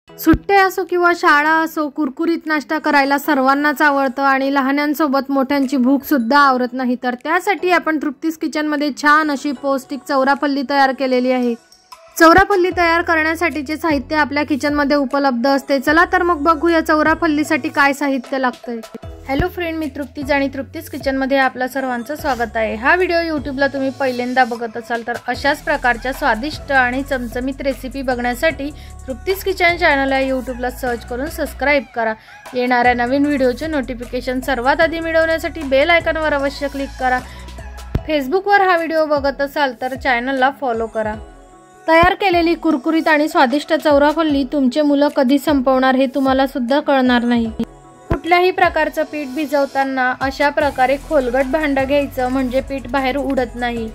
सुट्टे असो किंवा शाळा असो, कुरकुरीत नाश्ता करायला सर्वांनाच आवडतं आणि लहानांसोबत मोठ्यांची भूक सुद्धा आवरत नाही. तर त्यासाठी आपण तृप्तीज किचनमध्ये छान अशी पौष्टिक चौराफल्ली तयार केलेली आहे. चौराफल्ली तयार करण्यासाठीचे साहित्य आपल्या किचनमध्ये उपलब्ध असते. चला तर मग बघूया चौराफल्लीसाठी काय साहित्य लागतंय. हॅलो फ्रेंड, मी तृप्तीज आणि तृप्तीज किचनमध्ये आपल्या सर्वांचं स्वागत आहे. हा व्हिडिओ यूट्यूबला तुम्ही पहिल्यांदा बघत असाल तर अशाच प्रकारच्या स्वादिष्ट आणि चमचमीत रेसिपी बघण्यासाठी तृप्तीज किचन चॅनलला यूट्यूबला सर्च करून सबस्क्राईब करा. येणाऱ्या नवीन व्हिडिओचे नोटिफिकेशन सर्वात आधी मिळवण्यासाठी बेल आयकॉनवर अवश्य क्लिक करा. फेसबुकवर हा व्हिडिओ बघत असाल तर चॅनलला फॉलो करा. तयार केलेली कुरकुरीत आणि स्वादिष्ट चौराफल्ली तुमचे मुलं कधी संपवणार हे तुम्हाला सुद्धा कळणार नाही. कुठल्याही प्रकारचं पीठ भिजवताना अशा प्रकारे खोलगट भांडं घ्यायचं म्हणजे पीठ बाहेर उडत नाही.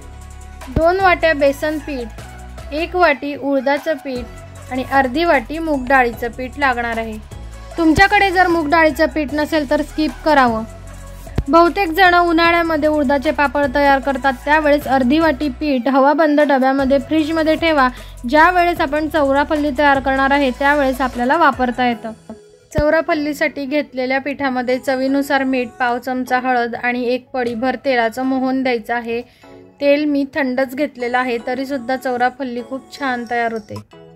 2 वाट्या बेसन पीठ, 1 वाटी उडदाचं पीठ आणि अर्धी वाटी मूग डाळीचं पीठ लागणार आहे. तुमच्याकडे जर मूग डाळीचं पीठ नसेल तर स्किप करावं. बहुतेक जण उन्हाळ्यामध्ये उडदाचे पापड तयार करतात, त्यावेळेस अर्धी वाटी पीठ हवाबंद डब्यामध्ये फ्रीजमध्ये ठेवा. ज्या वेळेस आपण चौराफल्ली तयार करणार आहे त्यावेळेस आपल्याला वापरता येतं. चौराफल्लीसाठी घेतलेल्या पिठामध्ये चवीनुसार मीठ, पाव चमचा हळद आणि 1 पळीभर तेलाचं मोहन द्यायचं आहे. तेल मी थंडच घेतलेलं आहे, तरी सुद्धा चौराफल्ली खूप छान तयार होते.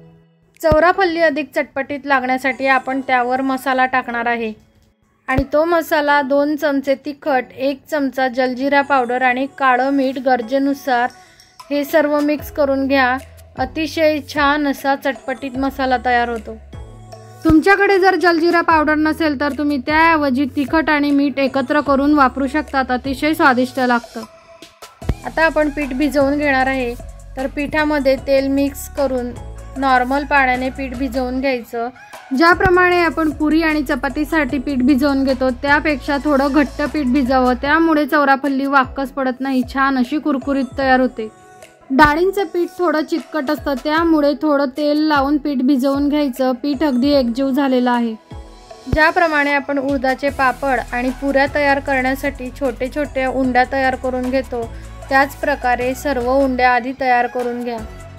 चौराफल्ली अधिक चटपटीत लागण्यासाठी आपण त्यावर मसाला टाकणार आहे आणि तो मसाला 2 चमचे तिखट, 1 चमचा जलजिरा पावडर आणि काळं मीठ गरजेनुसार हे सर्व मिक्स करून घ्या. अतिशय छान असा चटपटीत मसाला तयार होतो. तुमच्याकडे जर जलजिरा पावडर नसेल तर तुम्ही त्याऐवजी तिखट आणि मीठ एकत्र करून वापरू शकतात. अतिशय स्वादिष्ट लागतं. आता आपण पीठ भिजवून घेणार आहे. तर पिठामध्ये तेल मिक्स करून नॉर्मल पाण्याने पीठ भिजवून घ्यायचं. ज्याप्रमाणे आपण पुरी आणि चपातीसाठी पीठ भिजवून घेतो त्यापेक्षा थोडं घट्ट पीठ भिजावं, त्यामुळे चौराफल्ली वाक्कस पडत नाही, छान अशी कुरकुरीत तयार होते. डाळींचं पीठ थोडं चिकट असतं, त्यामुळे थोडं तेल लावून पीठ भिजवून घ्यायचं. पीठ अगदी एकजीव झालेलं आहे. ज्याप्रमाणे आपण उडदाचे पापड आणि पुऱ्या तयार करण्यासाठी छोटे छोटे उंड्या तयार करून घेतो त्याच प्रकारे सर्व उंड्या आधी तयार करून घ्या.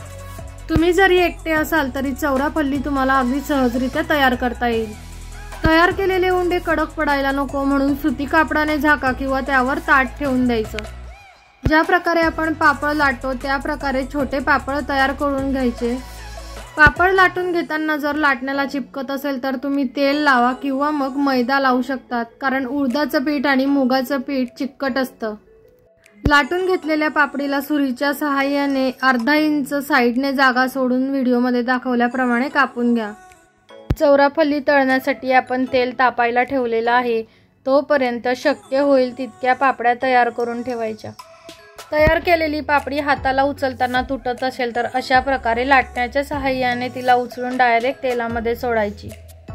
तुम्ही जरी एकटे असाल तरी चौराफल्ली तुम्हाला अगदी सहजरित्या तयार करता येईल. तयार केलेले उंडे कडक पडायला नको म्हणून सुती कापडाने झाका किंवा त्यावर ताट ठेवून द्यायचं. ज्या प्रकारे आपण पापड लाटतो त्या प्रकारे छोटे पापड तयार करून घ्यायचे. पापड लाटून घेताना जर लाटण्याला चिपकत असेल तर तुम्ही तेल लावा किंवा मग मैदा लावू शकतात, कारण उडदाचं पीठ आणि मुगाचं पीठ चिकट असतं. लाटून घेतलेल्या पापडीला सुरीच्या सहाय्याने अर्धा इंच साईडने जागा सोडून व्हिडिओमध्ये दाखवल्याप्रमाणे कापून घ्या. चौराफल्ली तळण्यासाठी आपण तेल तापायला ठेवलेलं आहे. तोपर्यंत शक्य होईल तितक्या पापड्या तयार करून ठेवायच्या. तयार केलेली पापडी हाताला उचलताना तुटत असेल तर अशा प्रकारे लाटण्याच्या सहाय्याने तिला उचलून डायरेक्ट तेलामध्ये सोडायची.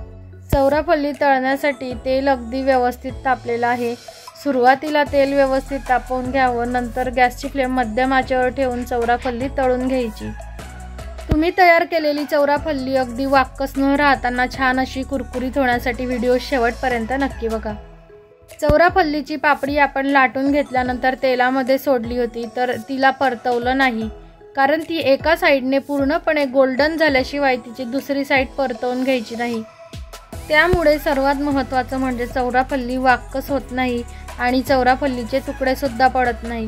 चौराफल्ली तळण्यासाठी तेल अगदी व्यवस्थित तापलेलं आहे. सुरुवातीला तेल व्यवस्थित तापवून घ्यावं, नंतर गॅसची फ्लेम मध्यम आचेवर ठेवून चौराफल्ली तळून घ्यायची. तुम्ही तयार केलेली चौराफल्ली अगदी वाक्कस न राहताना छान अशी कुरकुरीत होण्यासाठी व्हिडिओ शेवटपर्यंत नक्की बघा. चौराफल्लीची पापडी आपण लाटून घेतल्यानंतर तेलामध्ये सोडली होती तर तिला परतवलं नाही, कारण ती एका साईडने पूर्णपणे गोल्डन झाल्याशिवाय तिची दुसरी साईड परतवून घ्यायची नाही. त्यामुळे सर्वात महत्त्वाचं म्हणजे चौराफल्ली वाक्कस होत नाही आणि चौराफल्लीचे तुकडे सुद्धा पडत नाही.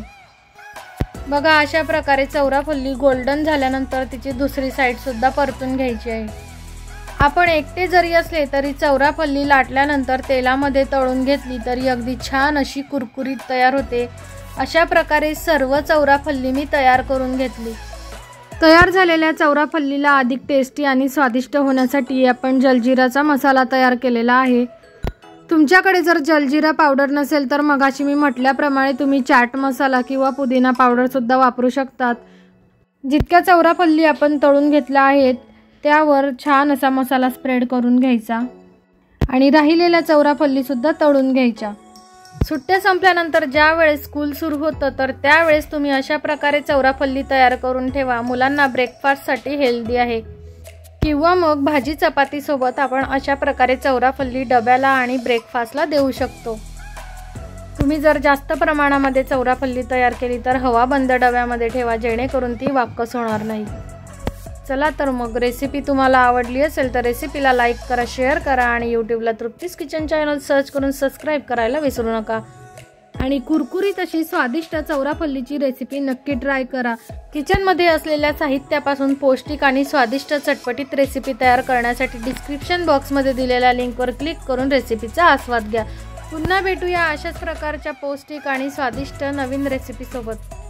बघा, अशा प्रकारे चौराफल्ली गोल्डन झाल्यानंतर तिची दुसरी साईड सुद्धा परतून घ्यायची आहे. आपण एकटे जरी असले तरी चौराफल्ली लाटल्यानंतर तेलामध्ये तळून घेतली तरी अगदी छान अशी कुरकुरीत तयार होते. अशा प्रकारे सर्व चौराफल्ली मी तयार करून घेतली. तयार झालेल्या चौराफल्लीला अधिक टेस्टी आणि स्वादिष्ट होण्यासाठी आपण जलजिराचा मसाला तयार केलेला आहे. तुमच्याकडे जर जलजिरा पावडर नसेल तर मगाशी मी म्हटल्याप्रमाणे तुम्ही चाट मसाला किंवा पुदिना पावडर सुद्धा वापरू शकतात. जितक्या चौराफल्ली आपण तळून घेतल्या आहेत त्यावर छान असा मसाला स्प्रेड करून घ्यायचा आणि राहिलेल्या चौराफल्ली सुद्धा तळून घ्यायच्या. सुट्ट्या संपल्यानंतर ज्या वेळेस स्कूल सुरू होतं तर त्यावेळेस तुम्ही अशा प्रकारे चौराफल्ली तयार करून ठेवा. मुलांना ब्रेकफास्टसाठी हेल्दी आहे. किंवा मग भाजी चपाती सोबत आपण अशा प्रकारे चौराफल्ली डब्याला आणि ब्रेकफास्टला देऊ शकतो. तुम्ही जर जास्त प्रमाणामध्ये चौराफल्ली तयार केली तर हवाबंद डब्यामध्ये ठेवा, जेणेकरून ती वाक्कस होणार नाही. चला तर मग रेसिपी तुम्हाला आवडली असेल तर रेसिपीला लाईक करा, शेअर करा आणि यूट्यूबला तृप्तीज किचन चॅनल सर्च करून सबस्क्राईब करायला विसरू नका। आणि कुरकुरीत अशी स्वादिष्ट चौराफल्लीची रेसिपी नक्की ट्राय करा। किचनमध्ये असलेल्या साहित्यापासून पौष्टिक आणि स्वादिष्ट चटपटीत रेसिपी तयार करण्यासाठी डिस्क्रिप्शन बॉक्समध्ये दिलेल्या लिंकवर क्लिक करून रेसिपीचा आस्वाद घ्या। पुन्हा भेटूया अशाच प्रकारच्या पौष्टिक आणि स्वादिष्ट नवीन रेसिपी सोबत।